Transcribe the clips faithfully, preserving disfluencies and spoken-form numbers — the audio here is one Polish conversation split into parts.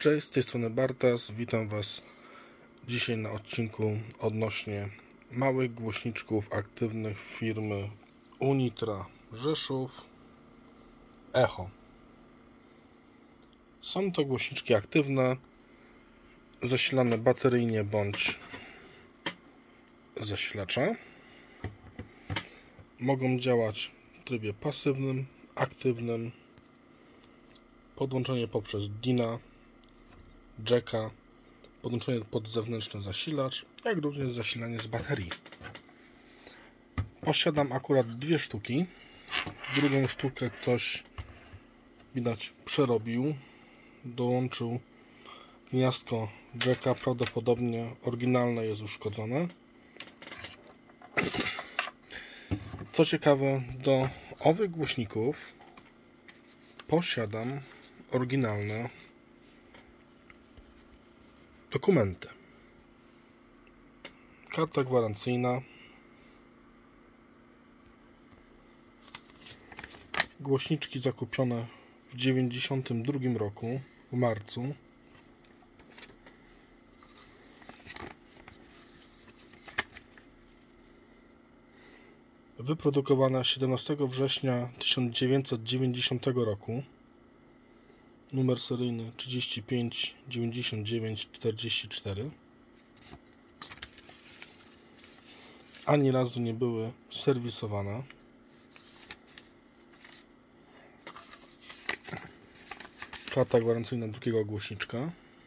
Cześć, z tej strony Bartas, witam Was dzisiaj na odcinku odnośnie małych głośniczków aktywnych firmy Unitra Rzeszów Echo. Są to głośniczki aktywne, zasilane bateryjnie bądź zasilacza. Mogą działać w trybie pasywnym, aktywnym, podłączenie poprzez dina, jacka, podłączenie pod zewnętrzny zasilacz, jak również zasilanie z baterii. Posiadam akurat dwie sztuki. Drugą sztukę ktoś, widać, przerobił. Dołączył gniazdko jacka, prawdopodobnie oryginalne jest uszkodzone. Co ciekawe, do owych głośników posiadam oryginalne dokumenty. Karta gwarancyjna. Głośniczki zakupione w dziewięćdziesiątym drugim roku, w marcu. Wyprodukowane siedemnastego września tysiąc dziewięćset dziewięćdziesiątego roku. Numer seryjny trzydzieści pięć dziewięćdziesiąt dziewięć czterdzieści cztery. Ani razu nie były serwisowane. Karta gwarancyjna drugiego głośniczka.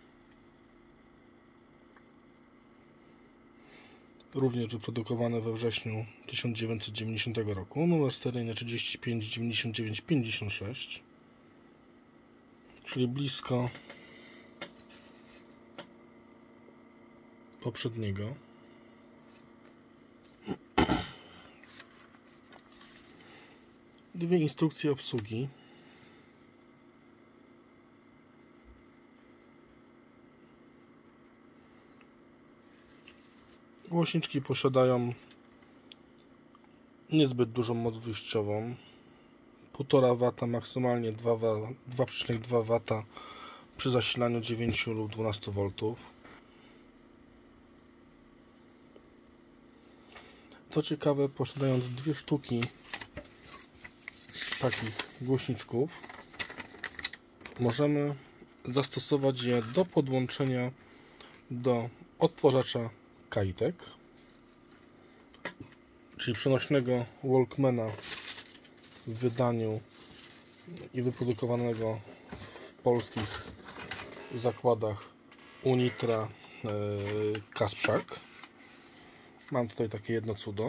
Również wyprodukowane we wrześniu tysiąc dziewięćset dziewięćdziesiątego roku. Numer seryjny trzydzieści pięć dziewięćdziesiąt dziewięć pięćdziesiąt sześć. Czyli blisko poprzedniego. Dwie instrukcje obsługi. Głośniczki posiadają niezbyt dużą moc wyjściową. półtora wata, maksymalnie dwa przecinek dwa wata przy zasilaniu dziewięć lub dwanaście woltów. Co ciekawe, posiadając dwie sztuki takich głośniczków, możemy zastosować je do podłączenia do odtwarzacza kajtek, czyli przenośnego Walkmana w wydaniu i wyprodukowanego w polskich zakładach Unitra e, Kasprzak. Mam tutaj takie jedno cudo.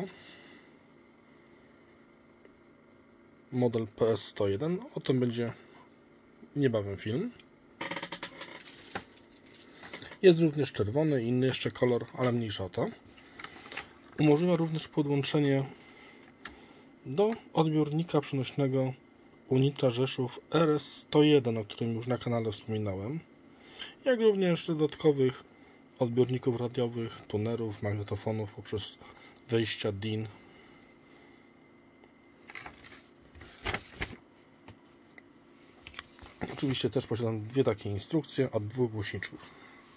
Model P S sto jeden. O tym będzie niebawem film. Jest również czerwony, inny jeszcze kolor, ale mniejsza o to. Umożliwia również podłączenie do odbiornika przenośnego Unitra Rzeszów R S sto jeden, o którym już na kanale wspominałem, jak również dodatkowych odbiorników radiowych, tunerów, magnetofonów poprzez wejścia din. Oczywiście też posiadam dwie takie instrukcje od dwóch głośniczków.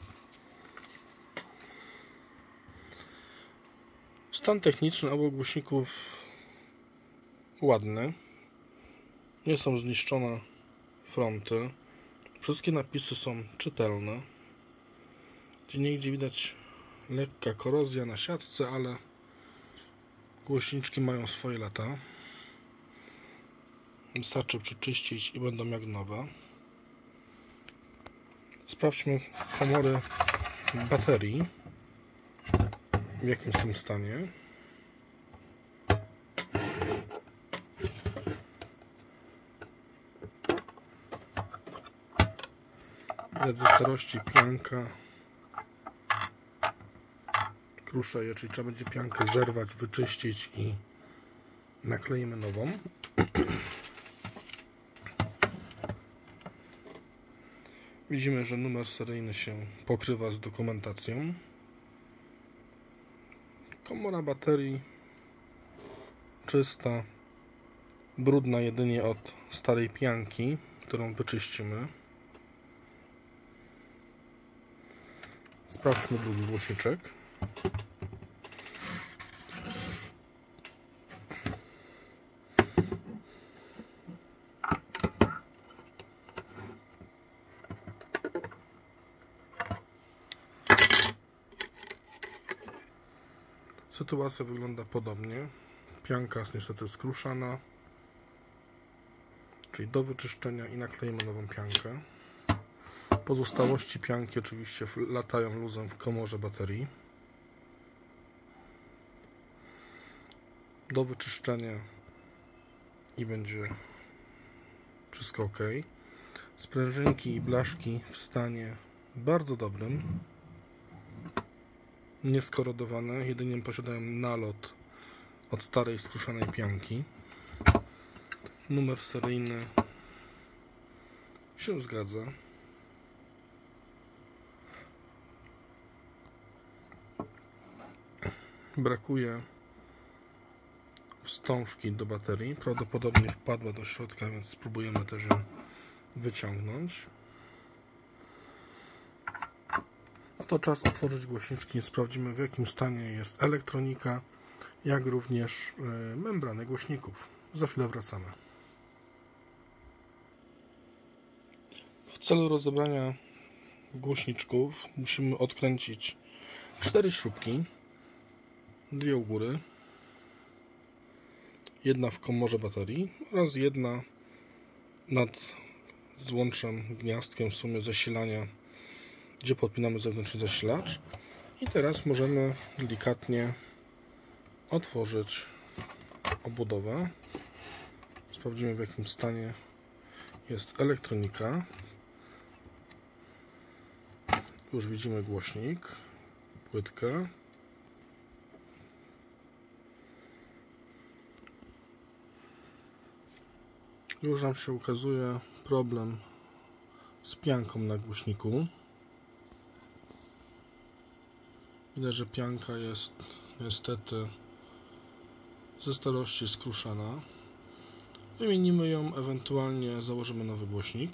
Stan techniczny obu głośników ładny. Nie są zniszczone fronty. Wszystkie napisy są czytelne. Gdzieniegdzie widać lekka korozja na siatce, ale głośniczki mają swoje lata. Wystarczy przeczyścić i będą jak nowe. Sprawdźmy komory baterii, w jakim są stanie. Widać ze starości pianka kruszeje, czyli trzeba będzie piankę zerwać, wyczyścić i nakleimy nową. Widzimy, że numer seryjny się pokrywa z dokumentacją. Komora baterii czysta, brudna jedynie od starej pianki, którą wyczyścimy. Sprawdźmy drugi głośniczek. Sytuacja wygląda podobnie. Pianka jest niestety skruszana, czyli do wyczyszczenia i naklejmy nową piankę. Pozostałości pianki oczywiście latają luzem w komorze baterii. Do wyczyszczenia i będzie wszystko ok. Sprężynki i blaszki w stanie bardzo dobrym. Nieskorodowane, jedynie posiadają nalot od starej skruszanej pianki. Numer seryjny się zgadza. Brakuje wstążki do baterii. Prawdopodobnie wpadła do środka, więc spróbujemy też ją wyciągnąć. No to czas otworzyć głośniczki i sprawdzimy, w jakim stanie jest elektronika, jak również membrany głośników. Za chwilę wracamy. W celu rozebrania głośniczków musimy odkręcić cztery śrubki, dwie u góry, jedna w komorze baterii oraz jedna nad złączem, gniazdkiem w sumie zasilania, gdzie podpinamy zewnętrzny zasilacz. I teraz możemy delikatnie otworzyć obudowę. Sprawdzimy, w jakim stanie jest elektronika. Już widzimy głośnik, płytkę. Już nam się ukazuje problem z pianką na głośniku. Widać, że pianka jest niestety ze starości skruszana. Wymienimy ją, ewentualnie założymy nowy głośnik.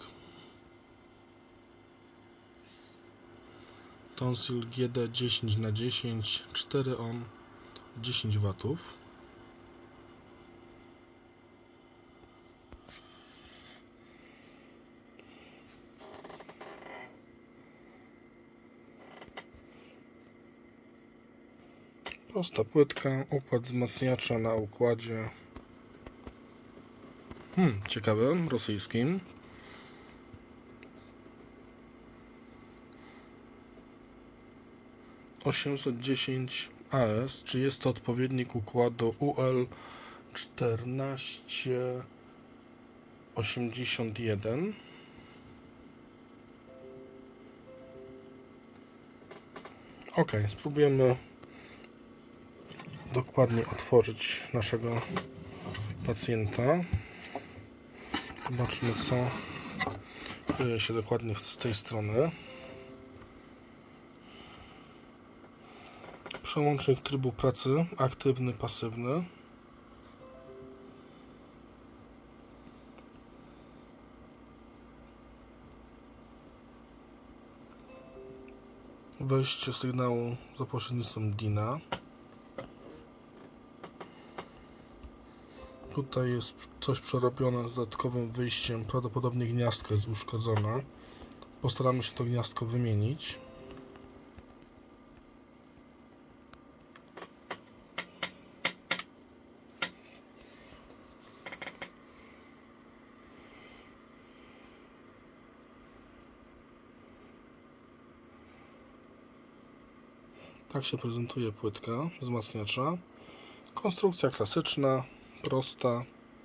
Tonsil G D dziesięć na dziesięć, cztery ohm, dziesięć watów. Prosta płytka, układ wzmacniacza na układzie hmm, ciekawym, rosyjskim. osiemset dziesięć A S, czy jest to odpowiednik układu U L czternaście osiemdziesiąt jeden. Ok, spróbujemy dokładnie otworzyć naszego pacjenta. Zobaczmy, co dzieje się dokładnie z tej strony. Przełącznik trybu pracy, aktywny, pasywny. Wejście sygnału za pośrednictwem D I N-a. Tutaj jest coś przerobione z dodatkowym wyjściem, prawdopodobnie gniazdko jest uszkodzone. Postaramy się to gniazdko wymienić. Tak się prezentuje płytka wzmacniacza. Konstrukcja klasyczna, prosta.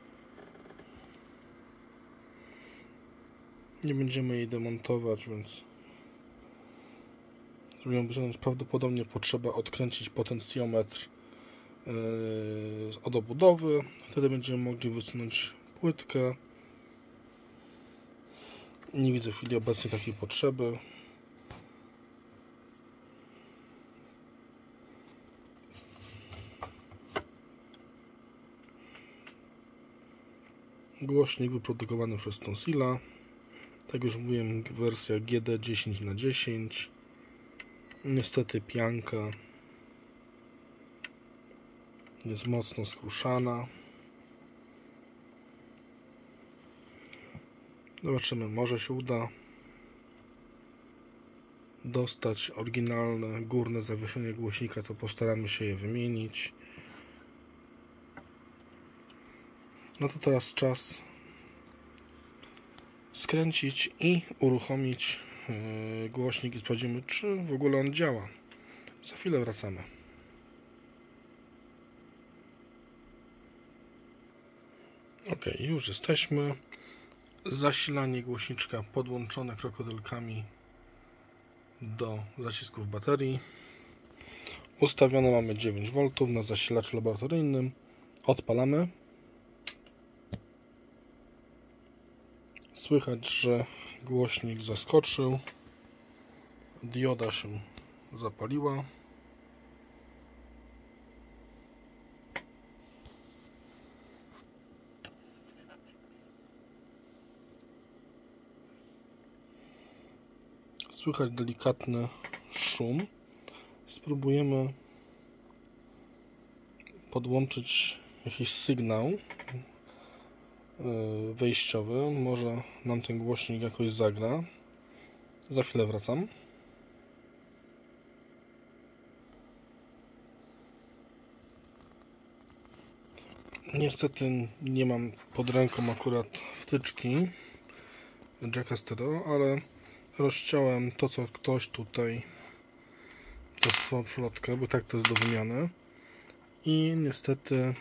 Nie będziemy jej demontować, więc żeby ją wyciągnąć, prawdopodobnie potrzeba odkręcić potencjometr yy, od obudowy. Wtedy będziemy mogli wysunąć płytkę. Nie widzę w chwili obecnej takiej potrzeby. Głośnik wyprodukowany przez Tonsila. Tak już mówiłem, wersja G D dziesięć na dziesięć. Niestety pianka jest mocno skruszana. Zobaczymy, może się uda dostać oryginalne górne zawieszenie głośnika, to postaramy się je wymienić. No to teraz czas skręcić i uruchomić yy, głośnik i sprawdzimy, czy w ogóle on działa. Za chwilę wracamy. Ok, już jesteśmy. Zasilanie głośniczka podłączone krokodylkami do zacisków baterii. Ustawione mamy dziewięć woltów na zasilaczu laboratoryjnym. Odpalamy. Słychać, że głośnik zaskoczył. Dioda się zapaliła. Słychać delikatny szum. Spróbujemy podłączyć jakiś sygnał wejściowy. Może nam ten głośnik jakoś zagra. Za chwilę wracam. Niestety nie mam pod ręką akurat wtyczki jacka stereo, ale rozciąłem to, co ktoś tutaj zastosował przy lotkę, bo tak to jest do wymiany. I niestety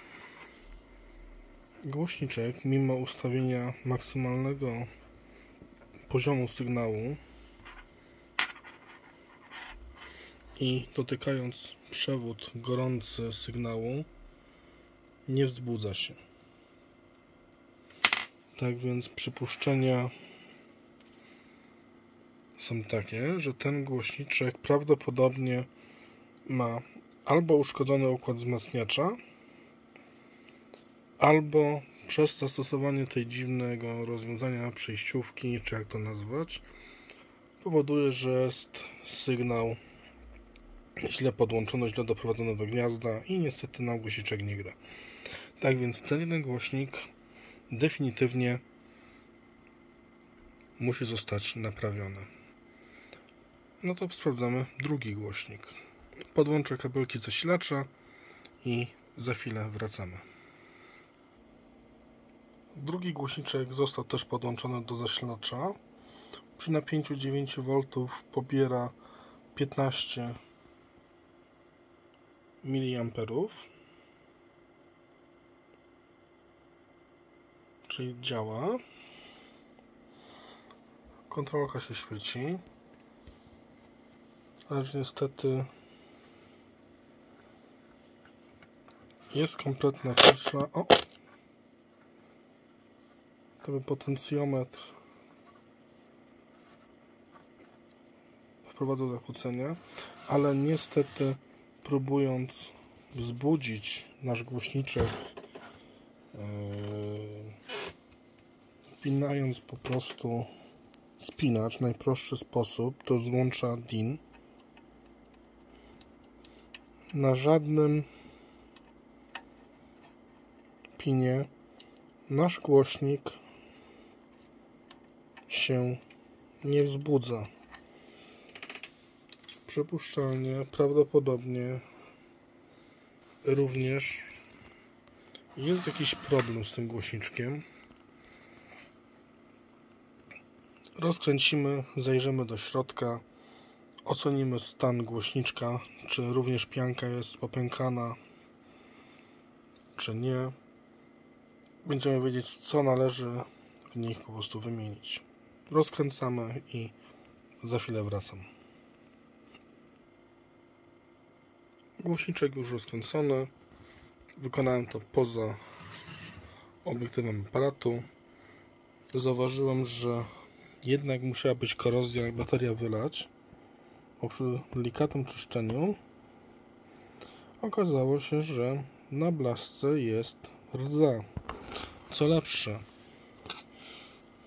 głośniczek, mimo ustawienia maksymalnego poziomu sygnału i dotykając przewód gorący sygnału, nie wzbudza się. Tak więc przypuszczenia są takie, że ten głośniczek prawdopodobnie ma albo uszkodzony układ wzmacniacza, albo przez zastosowanie tej dziwnego rozwiązania przejściówki, czy jak to nazwać, powoduje, że jest sygnał źle podłączony, źle doprowadzony do gniazda i niestety nam głośniczek nie gra. Tak więc ten jeden głośnik definitywnie musi zostać naprawiony. No to sprawdzamy drugi głośnik. Podłączę kabelki zasilacza i za chwilę wracamy. Drugi głośniczek został też podłączony do zasilacza. Przy napięciu dziewięć woltów pobiera piętnaście miliamperów. Czyli działa. Kontrolka się świeci. Ale niestety jest kompletna cisza. O! To by potencjometr wprowadzał zakłócenia, ale niestety próbując wzbudzić nasz głośniczek, yy, wpinając po prostu spinacz, najprostszy sposób to złącza D I N. Na żadnym pinie nasz głośnik się nie wzbudza. Przypuszczalnie, prawdopodobnie również jest jakiś problem z tym głośniczkiem. Rozkręcimy, zajrzymy do środka, ocenimy stan głośniczka, czy również pianka jest popękana, czy nie. Będziemy wiedzieć, co należy w nich po prostu wymienić. Rozkręcamy i za chwilę wracam. Głośniczek już rozkręcony. Wykonałem to poza obiektywem aparatu. Zauważyłem, że jednak musiała być korozja, jak bateria wylać. Po przy delikatnym czyszczeniu okazało się, że na blaszce jest rdza. Co lepsze,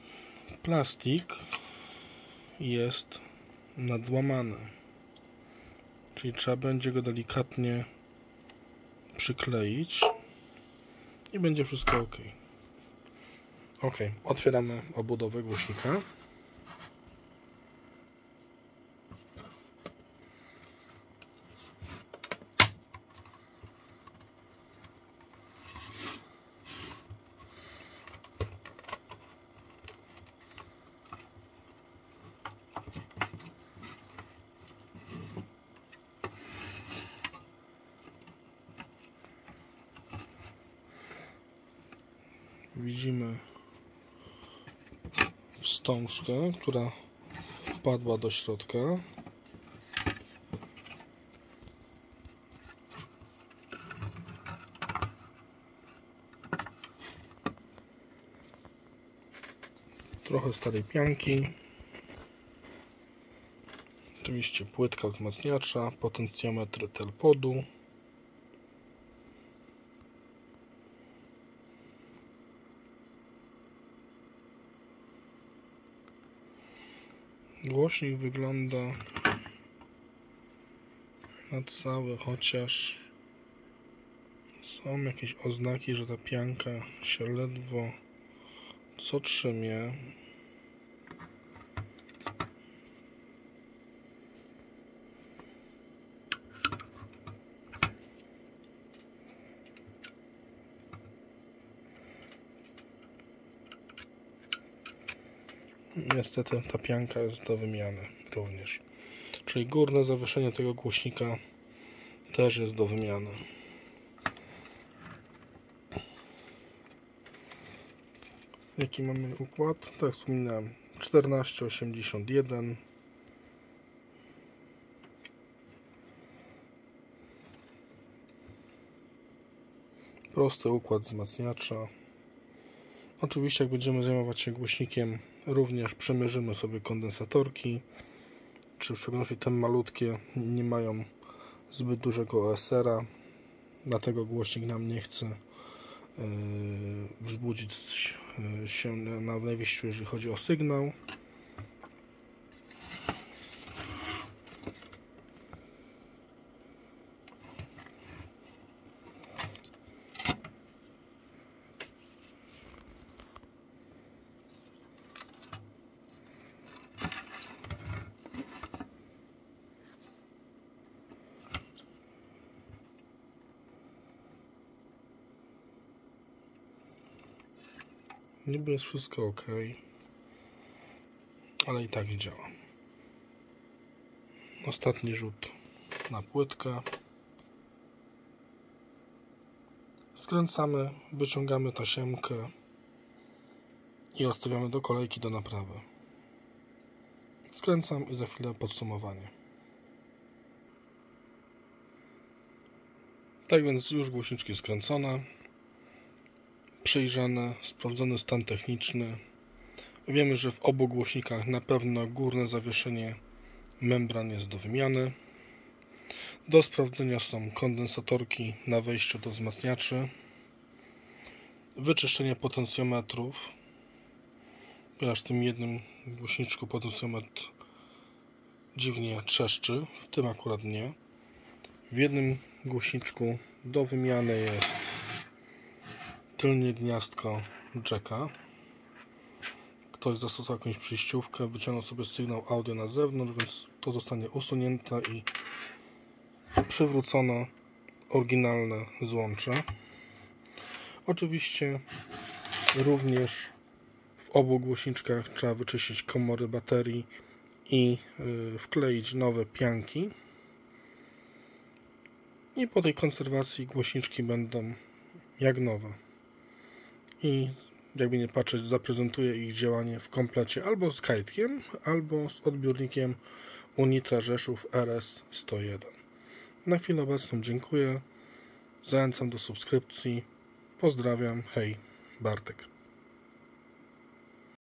plastik jest nadłamany. Czyli trzeba będzie go delikatnie przykleić i będzie wszystko ok. Ok, otwieramy obudowę głośnika. Widzimy wstążkę, która wpadła do środka. Trochę starej pianki. Oczywiście płytka wzmacniacza, potencjometr telpodu. Głośnik wygląda na cały, chociaż są jakieś oznaki, że ta pianka się ledwo co trzymie. Niestety ta pianka jest do wymiany również. Czyli górne zawieszenie tego głośnika też jest do wymiany. Jaki mamy układ? Tak jak wspominałem, czternaście osiemdziesiąt jeden. Prosty układ wzmacniacza. Oczywiście jak będziemy zajmować się głośnikiem, również przemierzymy sobie kondensatorki, czy w szczególności te malutkie nie mają zbyt dużego O S R-a, dlatego głośnik nam nie chce yy, wzbudzić się na najwyższy, jeżeli chodzi o sygnał. Niby jest wszystko ok, ale i tak nie działa. Ostatni rzut na płytkę. Skręcamy, wyciągamy tasiemkę i odstawiamy do kolejki do naprawy. Skręcam i za chwilę podsumowanie. Tak więc już głośniczki skręcone, przejrzane, sprawdzony stan techniczny. Wiemy, że w obu głośnikach na pewno górne zawieszenie membran jest do wymiany. Do sprawdzenia są kondensatorki na wejściu do wzmacniaczy, wyczyszczenie potencjometrów, ponieważ w tym jednym głośniczku potencjometr dziwnie trzeszczy, w tym akurat nie. W jednym głośniczku do wymiany jest tylnie gniazdko jacka. Ktoś zastosował jakąś przyjściówkę, wyciągnął sobie sygnał audio na zewnątrz, więc to zostanie usunięte i przywrócono oryginalne złącze. Oczywiście również w obu głośniczkach trzeba wyczyścić komory baterii i yy, wkleić nowe pianki. I po tej konserwacji głośniczki będą jak nowe. I jakby nie patrzeć, zaprezentuję ich działanie w komplecie albo z kajtkiem, albo z odbiornikiem Unitra Rzeszów R S sto jeden. Na chwilę obecną dziękuję. Zachęcam do subskrypcji. Pozdrawiam. Hej, Bartek.